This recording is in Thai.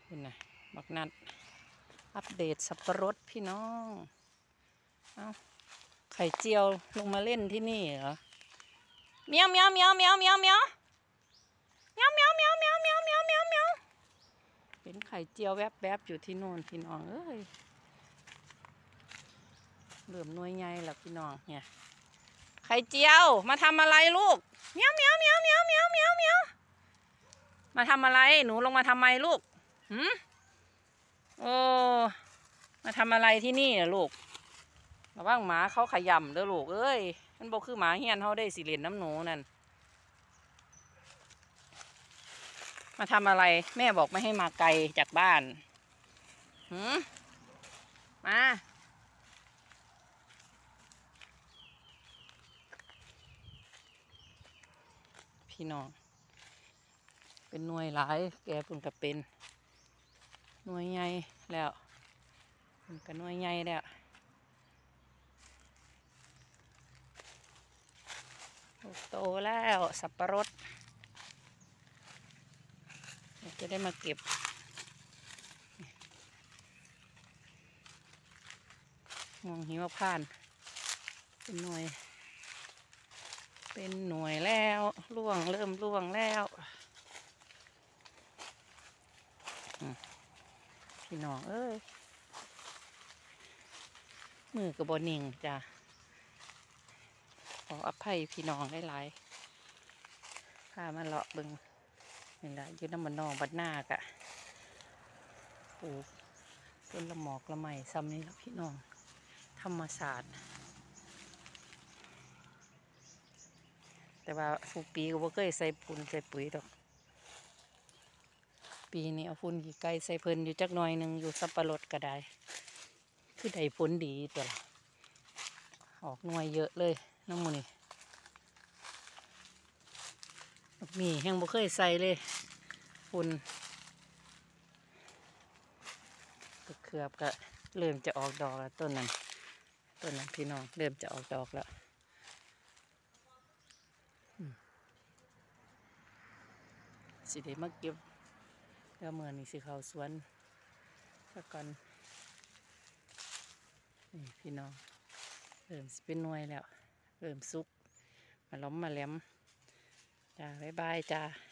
คุณนะบักนัดอัปเดตสับปะรดพี่น้องเอาไข่เจียวลงมาเล่นที่นี่เหรอเมียวเมียวเมียวเมียวเมียวเมียวเมียวเมียวเมียวเมียวเมียวเมียวเมียวเมียวเห็นไข่เจียวแวบๆอยู่ที่โน่นพี่น้องเอ้ยเริ่มหน่วยใหญ่แล้วพี่น้องเนี่ยไข่เจียวมาทำอะไรลูกเมียวเมียวเมียวเมียวเมียวเมียวเมียวมาทำอะไรหนูลงมาทำไมลูกโอ้มาทำอะไรที่นี่อะลูกระวังหมาเขาขย่ำเด้อลูกเอ้ยมันบอกคือหมาเฮียนเขาได้สิเล่นน้ำหนูนั่นมาทำอะไรแม่บอกไม่ให้มาไกลจากบ้านมาพี่น้องเป็นหน่วยหลายแกปุ่นกับเป็นหน่วยใหญ่แล้วมันก็หน่วยใหญ่แล้วโตแล้วสับปะรดจะได้มาเก็บมองหิมพานต์เป็นหน่วยแล้วร่วงเริ่มร่วงแล้วพี่น้องเอ้ยมือกระบอกนิ่งจ้ะขออภัยพี่น้องหลายๆพามาเลาะบึงนี่แหละยืนน้ำมันนองบัดหน้ากะปลูกต้นละหมอกละไม้ซ้ำนี่แล้วพี่น้องธรรมศาสตร์แต่ว่าทุกปีก็บ่เคยใส่ปุ๋ยดอกปีนี้เอาฝุ่นกี่ไก่ใส่เพิ่นอยู่จักหน่อยหนึ่งอยู่สับปะรดก็ได้คือได้ผลดีตัวละออกหน่วยเยอะเลยน้ำมูนี่มีแห้งบ่เคยใส่เลยฝุ่นเขือบก็เริ่มจะออกดอกแล้วต้นนั้นพี่น้องเริ่มจะออกดอกแล้วสิได้มาเก็บแล้วเมื่อนี่สิเขาสวนสักก่อนนี่พี่น้องเริ่มสิเป็นหน่วยแล้วเริ่มสุกมาล้อมมาแหลมจ้าบ๊ายบายจ้า